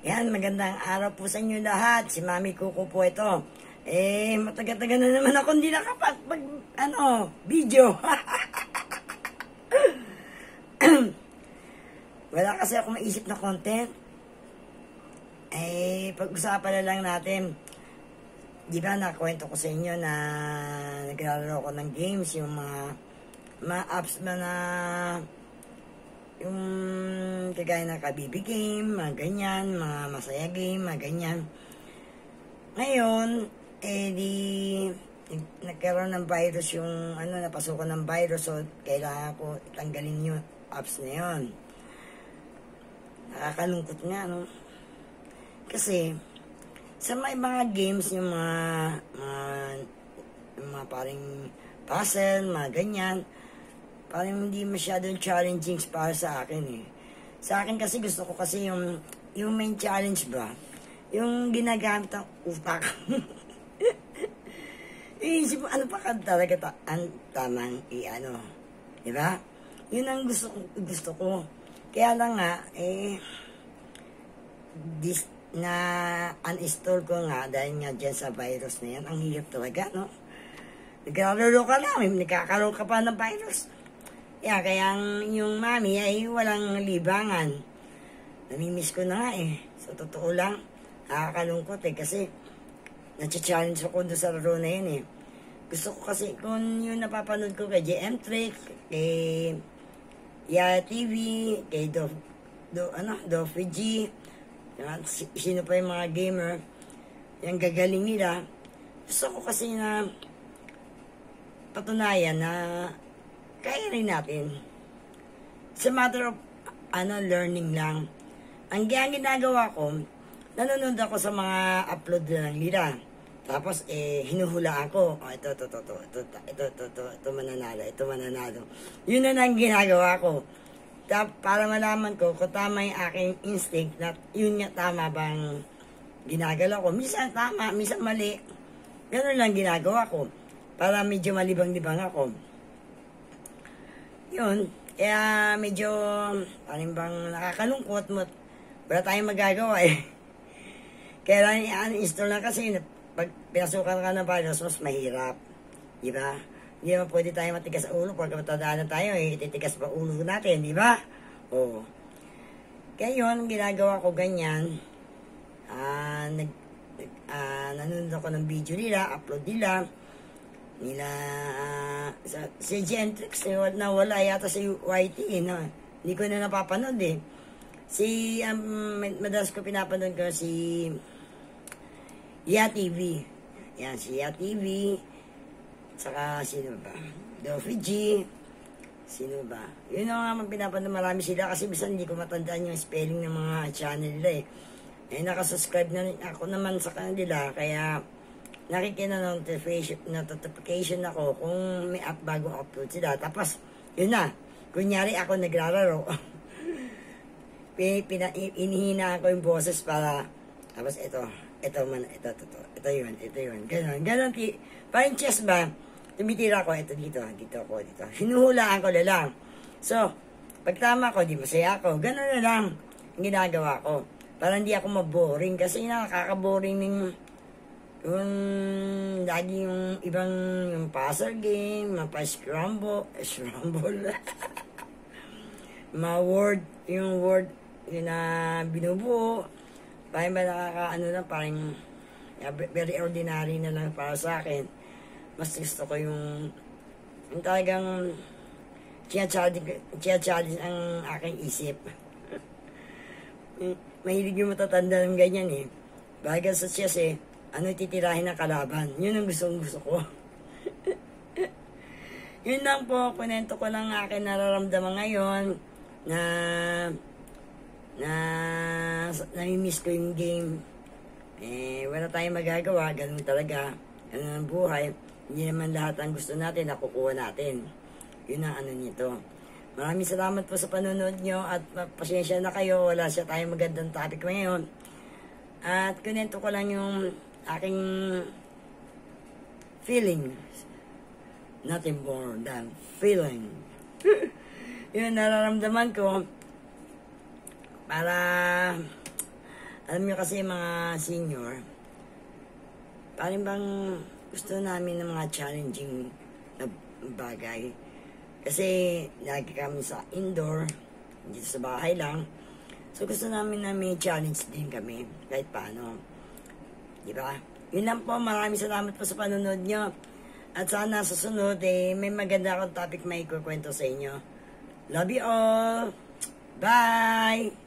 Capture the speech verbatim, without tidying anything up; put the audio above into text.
Yan, magandang araw po sa inyo lahat. Si Mami Kuko po ito. Eh, matagal-tagal na naman ako hindi nakapag, ano, video. Wala kasi ako maisip na content. Eh, pag-usapan na lang natin. Di ba, nakwento ko sa inyo na naglalaro ko ng games, yung mga, mga apps ba na yung kagaya ng Kabibi game, mga ganyan, mga masaya game, mga ganyan. Ngayon, eh di, nagkaroon ng virus yung, ano, napasukan ng virus, so kailangan ko tanggalin yung apps na yun. Nakakalungkot nga, no? Kasi, sa may mga games, yung mga, mga, yung mga paring puzzle, mga ganyan, parang hindi masyadong challenging para sa akin eh. Sa akin kasi gusto ko kasi yung, yung main challenge ba, yung ginagamit ang utak. Iisip mo, ano pa ka talaga ta ang tamang i-ano, di ba? Yun ang gusto, gusto ko. Kaya lang nga, eh, dis, na uninstall ko nga dahil nga dyan sa virus na yan. Ang hirap talaga, no? Nagkalaro ka lang, nagkakaroon ka pa ng virus. Yeah, kaya yung mami ay walang libangan. Namimiss ko na nga eh. So, totoo lang, nakakalungkot eh. Kasi, na-challenge ako doon sa laro na yun eh. Gusto ko kasi, kung yung napapanood ko kay J M Trick, kay Yaya T V, kay Do, Do, ano, Dofi G, sino pa yung mga gamer, yung gagaling nila. Gusto ko kasi na patunayan na kaya rin natin. It's a matter of ano, learning lang. Ang ginagawa ko, nanonood ako sa mga upload lang nila. Tapos, eh, hinuhulaan ko. Oh, ito, ito, ito, ito, ito, ito, ito, ito, ito, mananalo, ito, mananalo. Yun na lang ginagawa ko. Tap, para malaman ko kung tama yung aking instinct na yun nga tama bang ginagalaw ko. Minsan tama, minsan mali. Ganun lang ginagawa ko. Para medyo malibang-libang ako. Yun, kaya medyo, parang bang nakakalungkot mo. Wala tayong magagawa eh. Kaya lang i-uninstall na kasi, pag pinasukan ka ng virus, mas mahirap. Diba? Hindi naman pwede tayo matigas sa ulo. Pag matandaan na tayo, eh, ititigas pa ulo natin, diba? Oo. Kaya yun, ginagawa ko ganyan. Ah, nag, nag, ah, nanonood ako ng video nila, upload nila. Nila, uh, sa, si Gentrix, eh, nawala yata si Y T, eh, no? Hindi ko na napapanood, eh. Si, um, madalas ko pinapanood ko si Ya T V. Yan, si Ya T V. Saka, sino ba? Dofi G. Sino ba? Yun ang naman pinapanood, marami sila kasi bisan hindi ko matandaan yung spelling ng mga channel nila, eh. Eh, nakasubscribe na ako naman sa kanila, kaya nakikita na notification, notification ako kung may up bago upload sila. Tapos, yun na. Kunyari ako naglalaro. Pina, inihina ko yung boses para, tapos ito, ito man, ito, ito, ito, ito yun, ito yun. Ganon, ganon. Parang chess ba? Tumitira ko, ito dito, dito ako, dito. Hinuhulaan ko na lang. So, pag tama ko, di masaya ako. Ganon na lang ang ginagawa ko. Para hindi ako maboring. Kasi nakaka-boring ng yung lagi yung ibang yung puzzle game, mga pa-scramble, scramble, mga word, yung word yun na binubuo, parang ba nakaka-ano lang, parang yeah, very ordinary na lang para sa akin. Mas gusto ko yung yung talagang chia-challenge ang aking isip. Mahilig yung matatanda ng ganyan eh. Bagay sa chess eh, ano titirahin ng kalaban. Yun ang gustong gusto ko. Yun lang po, kunento ko lang akin nararamdaman ngayon na na nami-miss ko yung game. Eh, wala tayong magagawa. Ganun talaga. Ganun ang buhay. Hindi naman lahat ang gusto natin, nakukuha natin. Yun ang ano nito. Maraming salamat po sa panonood nyo at pasensya na kayo. Wala siya tayong magandang topic ngayon. At kunento ko lang yung aking feeling. Nothing more than feeling. Yun nararamdaman ko para Alam nyo kasi mga senior, parang bang gusto namin ng mga challenging na bagay. Kasi lagi kami sa indoor, dito sa bahay lang. So gusto namin na may challenge din kami, kahit paano. Di ba? Yun lang po, maraming salamat po sa panunod nyo. At sana sa sunod, eh, may maganda akong topic may kukwento sa inyo. Love you all! Bye!